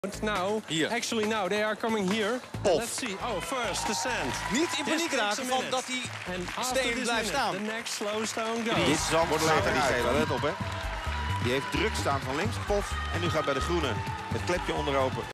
Now, actually now, they are coming here. Let's see. Oh, first, the sand. Niet in paniek raken van dat die steen blijft staan. The next slow stone goes. Dit zand wordt later die gele, let op hè. Die heeft druk staan van links, pof. En nu gaat bij de groene het klepje onderopen.